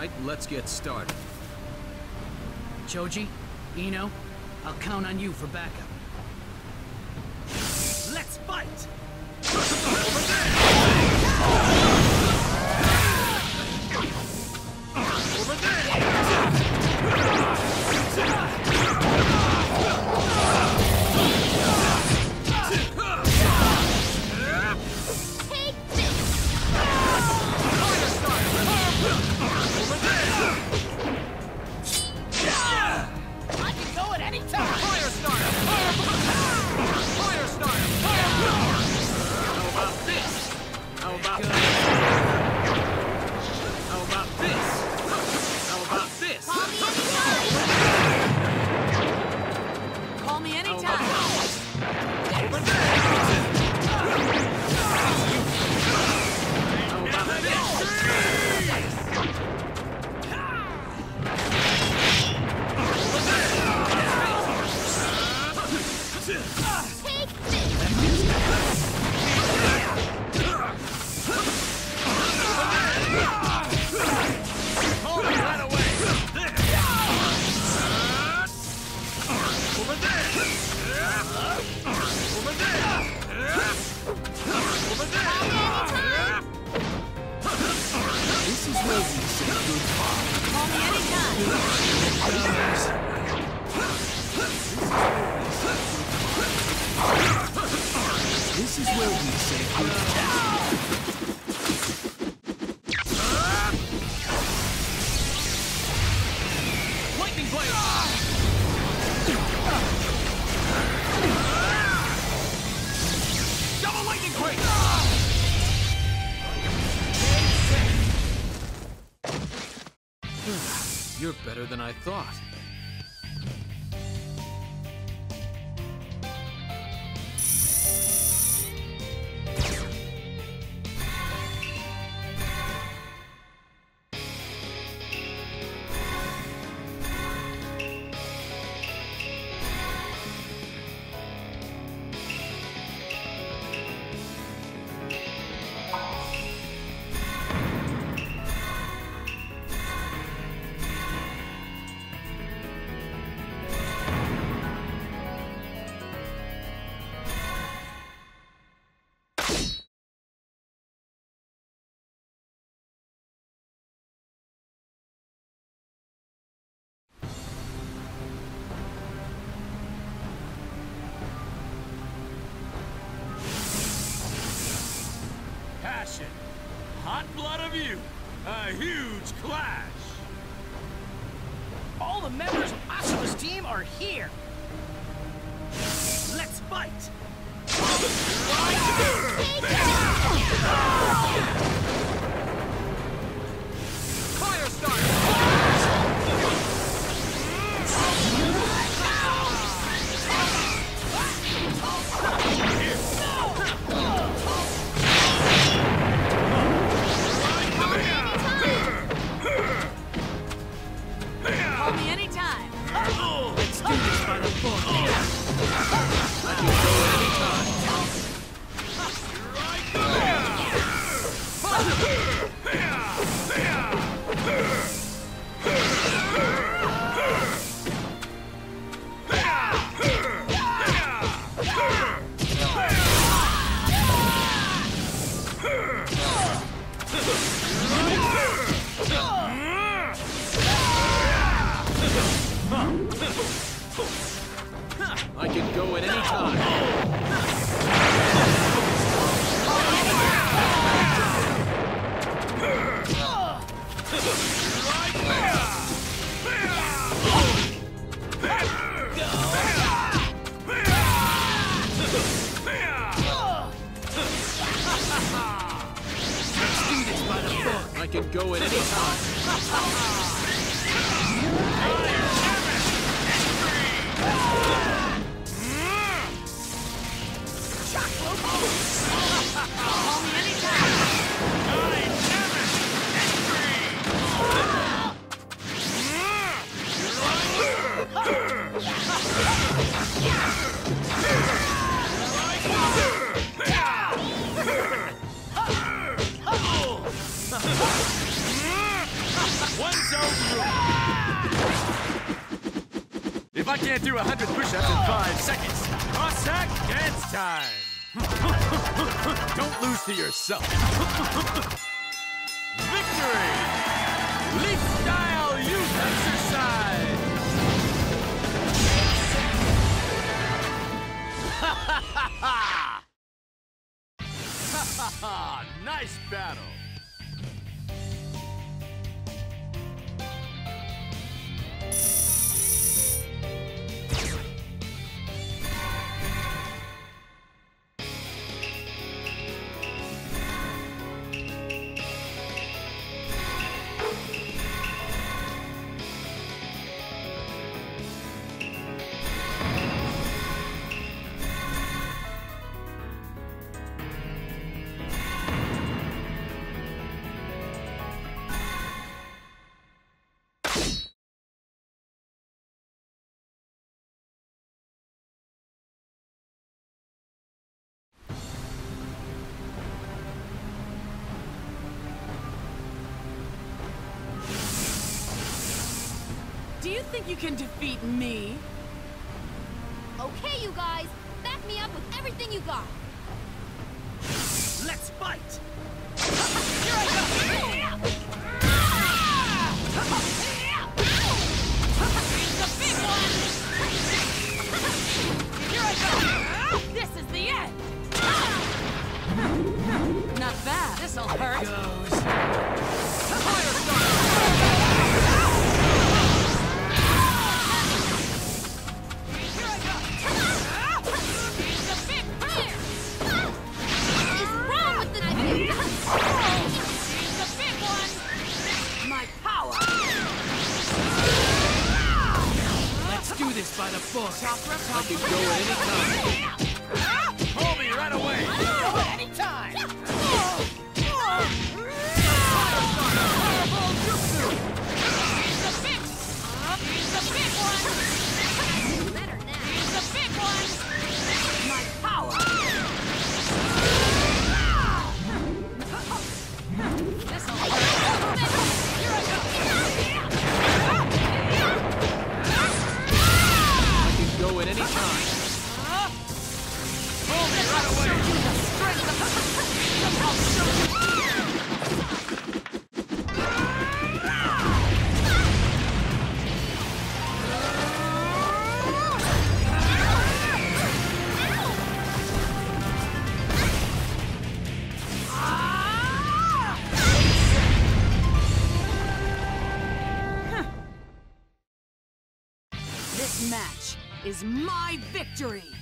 right, let's get started. Choji, Ino, I'll count on you for backup. Let's fight! Over there! Over there! This is where we say lightning blade! Double lightning blade! You're better than I thought. Hot blood of youth. A huge clash. All the members of Asuma's team are here. Let's fight. Fire start! I can go at any time. I can go at any time. One I can't do 100 push-ups in 5 seconds. Cossack dance time! Don't lose to yourself. Victory! Leaf style youth exercise! Ha ha ha ha! Ha ha ha! Nice battle! Do you think you can defeat me? Okay, you guys, back me up with everything you got. Let's fight! Here I go! The big one! Here I go! This is the end! Not bad. This'll hurt. Goes. Fire start! By the book. I can go at any time. Call me right away! Anytime! Better now. My power. This'll hurt. Go at any time. Call me right away! This match is my victory.